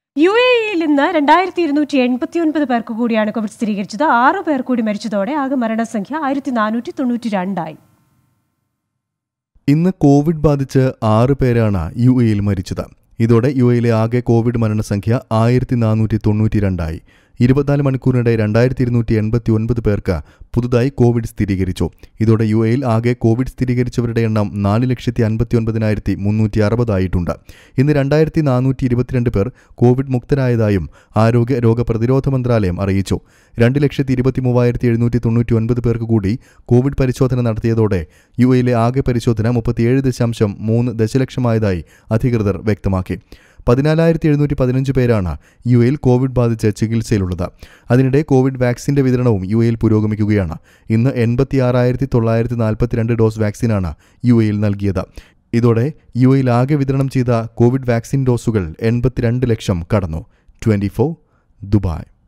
UAE-യിൽ ഇന്ന് 2289 പേർക്ക് കൂടിയാണ് കോവിഡ് സ്ഥിരീകരിച്ചത്. 6 പേർ കൂടി മരിച്ചതോടെ ആകെ മരണസംഖ്യ 1492 ആയി. ഇന്ന് കോവിഡ് ബാധിച്ച് 6 പേരാണ് UAE-യിൽ മരിച്ചത്. ഇതോടെ UAE-യിലെ ആകെ കോവിഡ് മരണസംഖ്യ 1492 ആയി. 24 മണിക്കൂറിനിടെ 2289 പേർക്ക് പുതുതായി കോവിഡ് സ്ഥിരീകരിച്ചു. ഇതോടെ UAE-യിൽ ആകെ കോവിഡ് സ്ഥിരീകരിച്ചവരുടെ എണ്ണം 4,59,360 ആയിട്ടുണ്ട്. ഇന്ന് 2422 പേർ കോവിഡ് മുക്തരായതായും ആരോഗ്യ രോഗപ്രതിരോധ മന്ത്രാലയം അറിയിച്ചു. 2,23,799 പേർക്ക് കൂടി കോവിഡ് പരിശോധന നടത്തിയതോടെ UAE-യിലെ ആകെ പരിശോധന 37.3 ദശലക്ഷമായതായി അധികൃതർ വ്യക്തമാക്കി. 14,715 പേരാണ് UAE-യിൽ കോവിഡ് ബാധിച്ച് ചികിത്സയിലുള്ളത്. അതിനിടെ കോവിഡ് വാക്സിന്റെ വിതരണവും UAE-യിൽ പുരോഗമിക്കുകയാണ്. ഇന്ന് 86,942 ഡോസ് വാക്സിനാണ് UAE-യിൽ നൽകിയത്. ഇതോടെ UAE-യിൽ ആകെ വിതരണം ചെയ്ത കോവിഡ് വാക്സിൻ ഡോസുകൾ 82 ലക്ഷം കടന്നു. 24 ദുബായ്.